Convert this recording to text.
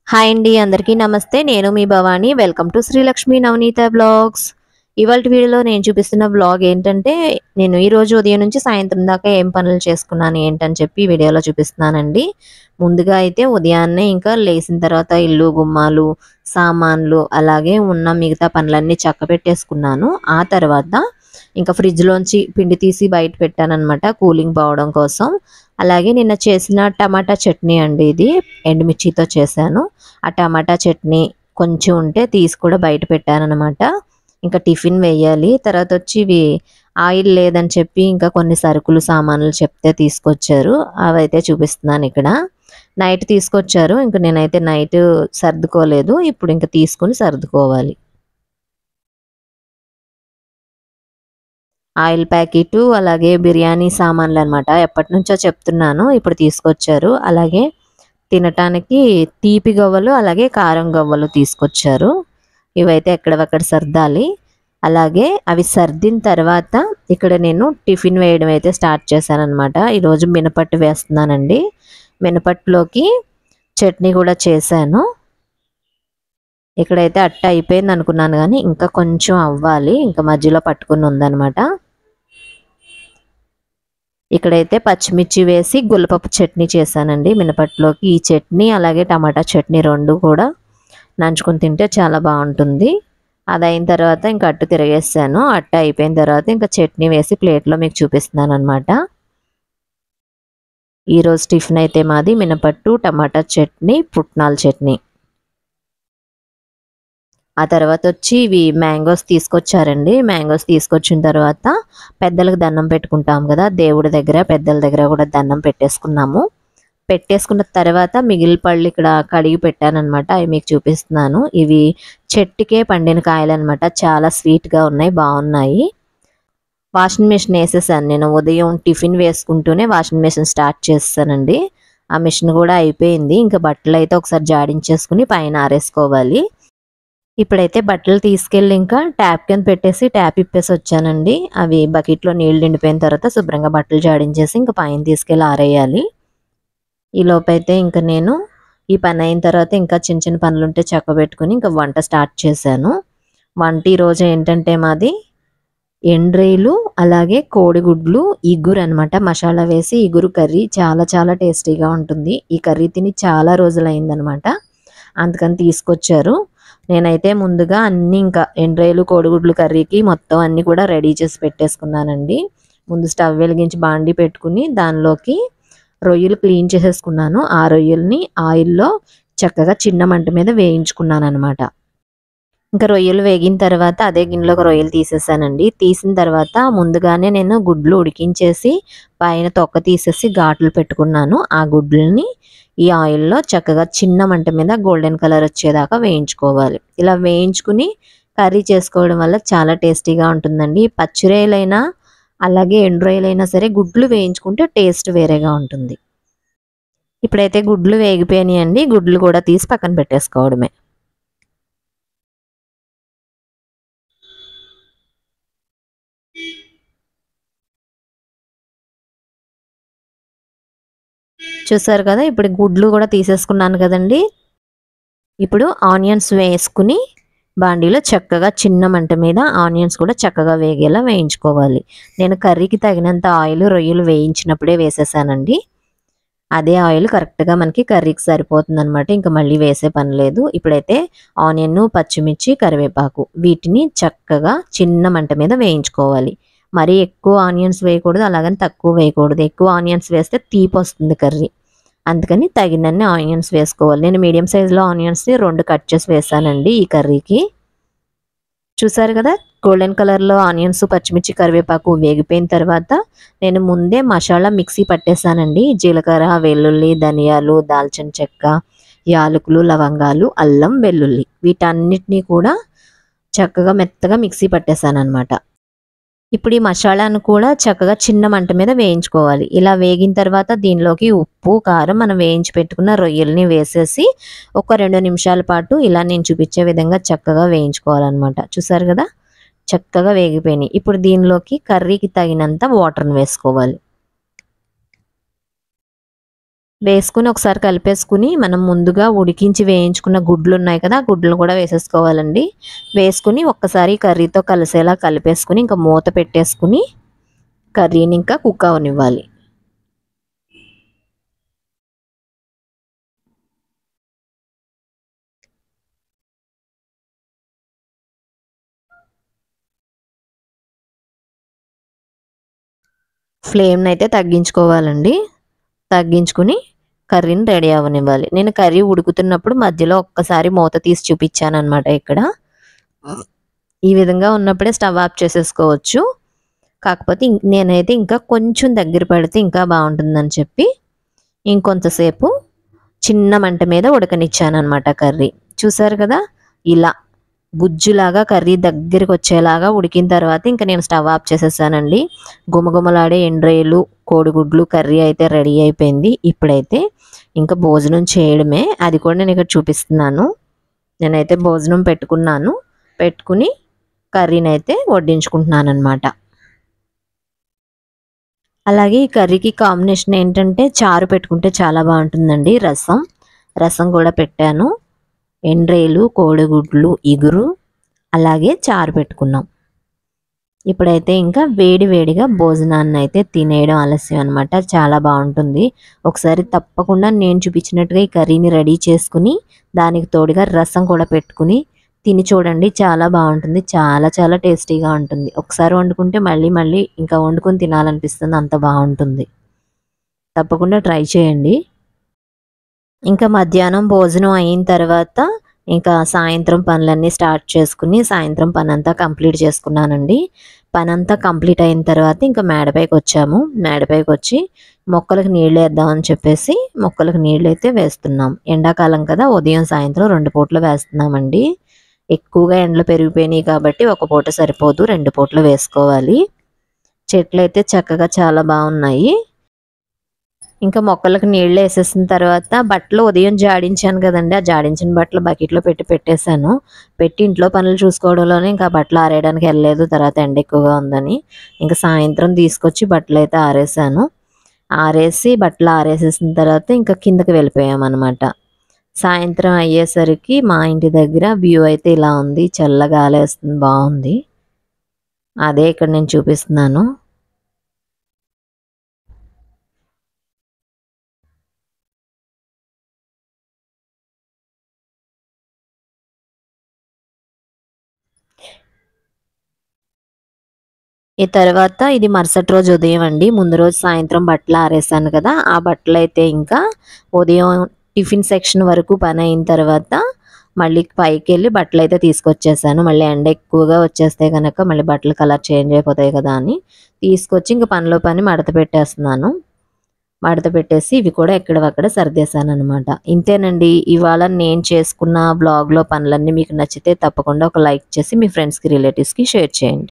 Hi అండి, అందరికీ నమస్తే. నేను మీ Bhavani. Welcome to Srilakshmi Navaneetha blogs. ఇవాల్టి వీడియోలో నేను చూపిస్తున్న బ్లాగ్ ఏంటంటే, నేను ఈరోజు ఉదయం నుంచి సాయంత్రం దాకా ఏం పనులు చేసుకున్నాను ఏంటని చెప్పి వీడియోలో చూపిస్తున్నానండి. ముందుగా అయితే ఉదయాన్నే ఇంకా లేచిన తర్వాత ఇల్లు గుమ్మాలు సామాన్లు అలాగే ఉన్న మిగతా పనులన్నీ చక్కబెట్టేసుకున్నాను. ఆ తర్వాత ఇంకా ఫ్రిడ్జ్లోంచి పిండి తీసి బయట పెట్టానన్నమాట కూలింగ్ పోవడం కోసం. అలాగే నిన్న చేసిన టమాటా చట్నీ అండి, ఇది ఎండుమిర్చితో చేశాను. ఆ టమాటా చట్నీ కొంచెం ఉంటే తీసి కూడా బయట పెట్టానన్నమాట. ఇంకా టిఫిన్ వేయాలి. తర్వాత వచ్చి ఇవి ఆయిల్ లేదని చెప్పి ఇంకా కొన్ని సరుకులు సామాన్లు చెప్తే తీసుకొచ్చారు. అవైతే చూపిస్తున్నాను ఇక్కడ. నైట్ తీసుకొచ్చారు. ఇంక నేనైతే నైట్ సర్దుకోలేదు. ఇప్పుడు ఇంకా తీసుకుని సర్దుకోవాలి. ఆయిల్ ప్యాకెటు అలాగే బిర్యానీ సామాన్లు అనమాట. ఎప్పటి నుంచో చెప్తున్నాను, ఇప్పుడు తీసుకొచ్చారు. అలాగే తినటానికి తీపి గవ్వలు అలాగే కారం గవ్వలు తీసుకొచ్చారు. ఇవైతే ఎక్కడవక్కడ సర్దాలి. అలాగే అవి సర్దిన తర్వాత ఇక్కడ నేను టిఫిన్ వేయడం అయితే స్టార్ట్ చేశానన్నమాట. ఈరోజు మినపట్టు వేస్తున్నానండి. మినపట్టులోకి చట్నీ కూడా చేశాను. ఇక్కడైతే అట్ట అయిపోయింది అనుకున్నాను, కానీ ఇంకా కొంచెం అవ్వాలి. ఇంకా మధ్యలో పట్టుకుని ఉందన్నమాట. ఇక్కడైతే పచ్చిమిర్చి వేసి గుల్లపప్పు చట్నీ చేశానండి మినపట్టులోకి. ఈ చట్నీ అలాగే టమాటా చట్నీ రెండు కూడా నంచుకొని తింటే చాలా బాగుంటుంది. అది అయిన తర్వాత ఇంకా అట్టు తిరిగేసాను. అట్టు అయిపోయిన తర్వాత ఇంకా చట్నీ వేసి ప్లేట్లో మీకు చూపిస్తున్నాను అనమాట. ఈరోజు టిఫిన్ అయితే మాది మినపట్టు టమాటా చట్నీ పుట్నాల చట్నీ. ఆ తర్వాత వచ్చి ఇవి మ్యాంగోస్ తీసుకొచ్చారండి. మ్యాంగోస్ తీసుకొచ్చిన తర్వాత పెద్దలకు దండం పెట్టుకుంటాం కదా, దేవుడి దగ్గర పెద్దల దగ్గర కూడా దండం పెట్టేసుకున్నాము. పెట్టేసుకున్న తర్వాత మిగిలిన పళ్ళు ఇక్కడ కడిగి పెట్టానమాట. అవి మీకు చూపిస్తున్నాను. ఇవి చెట్టుకే పండిన కాయలు అనమాట. చాలా స్వీట్గా ఉన్నాయి, బాగున్నాయి. వాషింగ్ మిషన్ వేసేసాను నేను. ఉదయం టిఫిన్ వేసుకుంటూనే వాషింగ్ మిషన్ స్టార్ట్ చేస్తానండి. ఆ మిషన్ కూడా అయిపోయింది. ఇంకా బట్టలు అయితే ఒకసారి జాడించేసుకుని పైన ఆరేసుకోవాలి. ఇప్పుడైతే బట్టలు తీసుకెళ్ళి ఇంకా ట్యాప్ కింద పెట్టేసి ట్యాప్ ఇప్పేసి వచ్చానండి. అవి బకెట్లో నీళ్ళు నిండిపోయిన తర్వాత శుభ్రంగా బట్టలు జాడించేసి ఇంకా పైన తీసుకెళ్ళి ఆరేయాలి. ఈ లోపైతే ఇంకా నేను ఈ పని అయిన తర్వాత ఇంకా చిన్న చిన్న పనులు ఉంటే చక్కబెట్టుకుని ఇంకా వంట స్టార్ట్ చేశాను. వంట ఈరోజు ఏంటంటే మాది ఎండ్రేలు అలాగే కోడిగుడ్లు ఇగురు అనమాట. మసాలా వేసి ఇగురు కర్రీ చాలా చాలా టేస్టీగా ఉంటుంది. ఈ కర్రీ తిని చాలా రోజులైందనమాట. అందుకని తీసుకొచ్చారు. నేనైతే ముందుగా అన్నీ ఇంకా ఎండ్రాయిలు కోడిగుడ్లు కర్రీకి మొత్తం అన్నీ కూడా రెడీ చేసి పెట్టేసుకున్నానండి. ముందు స్టవ్ వెలిగించి బాండి పెట్టుకుని దానిలోకి రొయ్యలు క్లీన్ చేసేసుకున్నాను. ఆ రొయ్యల్ని ఆయిల్లో చక్కగా చిన్న మంట మీద వేయించుకున్నాను అనమాట. ఇంకా రొయ్యలు వేగిన తర్వాత అదే గిన్నెలోకి రొయ్యలు తీసేసానండి. తీసిన తర్వాత ముందుగానే నేను గుడ్లు ఉడికించేసి పైన తొక్క తీసేసి ఘాట్లు పెట్టుకున్నాను. ఆ గుడ్లని ఈ ఆయిల్లో చక్కగా చిన్న మంట మీద గోల్డెన్ కలర్ వచ్చేదాకా వేయించుకోవాలి. ఇలా వేయించుకుని కర్రీ చేసుకోవడం వల్ల చాలా టేస్టీగా ఉంటుందండి. పచ్చి రొయ్యలైనా అలాగే ఎండు రొయ్యలైనా సరే గుడ్లు వేయించుకుంటే టేస్ట్ వేరేగా ఉంటుంది. ఇప్పుడైతే గుడ్లు వేగిపోయినాయండి. గుడ్లు కూడా తీసి పక్కన పెట్టేసుకోవడమే. చూసారు కదా, ఇప్పుడు గుడ్లు కూడా తీసేసుకున్నాను కదండి. ఇప్పుడు ఆనియన్స్ వేసుకుని బాండీలో చక్కగా చిన్న మంట మీద ఆనియన్స్ కూడా చక్కగా వేగేలా వేయించుకోవాలి. నేను కర్రీకి తగినంత ఆయిల్ రొయ్యలు వేయించినప్పుడే వేసేసానండి. అదే ఆయిల్ కరెక్ట్గా మనకి కర్రీకి సరిపోతుంది అనమాట. ఇంకా మళ్ళీ వేసే పని లేదు. ఇప్పుడైతే ఆనియన్ పచ్చిమిర్చి కరివేపాకు వీటిని చక్కగా చిన్న మంట మీద వేయించుకోవాలి. మరీ ఎక్కువ ఆనియన్స్ వేయకూడదు, అలాగని తక్కువ వేయకూడదు. ఎక్కువ ఆనియన్స్ వేస్తే తీపి వస్తుంది కర్రీ. అందుకని తగినన్ని ఆనియన్స్ వేసుకోవాలి. నేను మీడియం సైజులో ఆనియన్స్ని 2 కట్ చేసి వేసానండి ఈ కర్రీకి. చూసారు కదా, గోల్డెన్ కలర్లో ఆనియన్స్ పచ్చిమిర్చి కరివేపాకు వేగిపోయిన తర్వాత నేను ముందే మసాలా మిక్సీ పట్టేసానండి. జీలకర్ర వెల్లుల్లి ధనియాలు దాల్చిన చెక్క యాలకులు లవంగాలు అల్లం వెల్లుల్లి వీటన్నిటినీ కూడా చక్కగా మెత్తగా మిక్సీ పట్టేసాను అనమాట. ఇప్పుడు ఈ మసాలాను కూడా చక్కగా చిన్న మంట మీద వేయించుకోవాలి. ఇలా వేగిన తర్వాత దీనిలోకి ఉప్పు కారం మనం వేయించి పెట్టుకున్న రొయ్యల్ని వేసేసి ఒక 2 నిమిషాల పాటు ఇలా నేను చూపించే విధంగా చక్కగా వేయించుకోవాలన్నమాట. చూసారు కదా, చక్కగా వేగిపోయినాయి. ఇప్పుడు దీనిలోకి కర్రీకి తగినంత వాటర్ని వేసుకోవాలి. వేసుకుని ఒకసారి కలిపేసుకుని మనం ముందుగా ఉడికించి వేయించుకున్న గుడ్లు ఉన్నాయి కదా, గుడ్లు కూడా వేసేసుకోవాలండి. వేసుకుని ఒక్కసారి కర్రీతో కలిసేలా కలిపేసుకుని ఇంకా మూత పెట్టేసుకుని కర్రీని ఇంకా కుక్ అవనివ్వాలి. ఫ్లేమ్ని అయితే తగ్గించుకోవాలండి. తగ్గించుకుని కర్రీని రెడీ అవ్వనివ్వాలి. నేను కర్రీ ఉడుకుతున్నప్పుడు మధ్యలో ఒక్కసారి మూత తీసి చూపించాను అనమాట. ఇక్కడ ఈ విధంగా ఉన్నప్పుడే స్టవ్ ఆఫ్ చేసేసుకోవచ్చు. కాకపోతే నేనైతే ఇంకా కొంచెం దగ్గర పడితే ఇంకా బాగుంటుందని చెప్పి ఇంకొంతసేపు చిన్న మంట మీద ఉడకనిచ్చాను అనమాట కర్రీ. చూసారు కదా, ఇలా గుజ్జులాగా కర్రీ దగ్గరికి వచ్చేలాగా ఉడికిన తర్వాత ఇంకా నేను స్టవ్ ఆఫ్ చేసేసానండి. గుమగుమలాడే ఎండ్రేలు కోడిగుడ్లు కర్రీ అయితే రెడీ అయిపోయింది. ఇప్పుడైతే ఇంకా భోజనం చేయడమే. అది కూడా నేను ఇక్కడ చూపిస్తున్నాను. నేనైతే భోజనం పెట్టుకున్నాను. పెట్టుకుని కర్రీని అయితే వడ్డించుకుంటున్నాను అనమాట. అలాగే ఈ కర్రీకి కాంబినేషన్ ఏంటంటే చారు పెట్టుకుంటే చాలా బాగుంటుందండి. రసం కూడా పెట్టాను. ఎండ్రేలు కోడిగుడ్లు ఇగురు అలాగే చారు పెట్టుకున్నాం. ఇప్పుడైతే ఇంకా వేడి వేడిగా భోజనాన్ని అయితే తినేయడం ఆలస్యం అనమాట. చాలా బాగుంటుంది. ఒకసారి తప్పకుండా నేను చూపించినట్టుగా ఈ కర్రీని రెడీ చేసుకుని దానికి తోడుగా రసం కూడా పెట్టుకుని తిని చూడండి. చాలా బాగుంటుంది. చాలా చాలా టేస్టీగా ఉంటుంది. ఒకసారి వండుకుంటే మళ్ళీ మళ్ళీ ఇంకా వండుకొని తినాలనిపిస్తుంది. అంత బాగుంటుంది. తప్పకుండా ట్రై చేయండి. ఇంకా మధ్యాహ్నం భోజనం అయిన తర్వాత ఇంకా సాయంత్రం పనులన్నీ స్టార్ట్ చేసుకుని సాయంత్రం పనంతా కంప్లీట్ చేసుకున్నానండి. పనంతా కంప్లీట్ అయిన తర్వాత ఇంకా మేడపైకి వచ్చాము. మేడపైకి వచ్చి మొక్కలకు నీళ్ళు వేద్దామని చెప్పేసి మొక్కలకు నీళ్ళు అయితే వేస్తున్నాం. ఎండాకాలం కదా, ఉదయం సాయంత్రం 2 పూటలు వేస్తున్నామండి. ఎక్కువగా ఎండలు పెరిగిపోయినాయి కాబట్టి ఒక పూట సరిపోదు, 2 పూటలు వేసుకోవాలి. చెట్లు అయితే చక్కగా చాలా బాగున్నాయి. ఇంకా మొక్కలకు నీళ్ళు వేసేసిన తర్వాత బట్టలు ఉదయం జాడించాను కదండి, ఆ జాడించిన బట్టలు బకెట్లో పెట్టేశాను. పెట్టి ఇంట్లో పనులు చూసుకోవడంలోనే ఇంకా బట్టలు ఆరేయడానికి వెళ్ళలేదు. తర్వాత ఎండ ఎక్కువగా ఉందని ఇంకా సాయంత్రం తీసుకొచ్చి బట్టలు అయితే ఆరేసాను. ఆరేసి బట్టలు ఆరేసేసిన తర్వాత ఇంకా కిందకి వెళ్ళిపోయామన్నమాట. సాయంత్రం అయ్యేసరికి మా ఇంటి దగ్గర వ్యూ అయితే ఇలా ఉంది. చల్లగా గాలి వేస్తుంది, బాగుంది. అదే ఇక్కడ నేను చూపిస్తున్నాను. ఈ తర్వాత ఇది మరుసటి రోజు ఉదయం అండి. ముందు రోజు సాయంత్రం బట్టలు ఆరేసాను కదా, ఆ బట్టలు అయితే ఇంకా ఉదయం టిఫిన్ సెక్షన్ వరకు పని అయిన తర్వాత మళ్ళీ పైకి వెళ్ళి బట్టలు అయితే తీసుకొచ్చేసాను. మళ్ళీ ఎండ ఎక్కువగా వచ్చేస్తే కనుక మళ్ళీ బట్టలు కలర్ చేంజ్ అయిపోతాయి కదా అని తీసుకొచ్చి ఇంకా పనిలో పని మడత పెట్టేస్తున్నాను. మడత పెట్టేసి ఇవి కూడా ఎక్కడవక్కడ సర్దేశాను అనమాట. ఇంతేనండి ఇవాళ నేను చేసుకున్న బ్లాగ్లో పనులన్నీ మీకు నచ్చితే తప్పకుండా ఒక లైక్ చేసి మీ ఫ్రెండ్స్కి రిలేటివ్స్కి షేర్ చేయండి.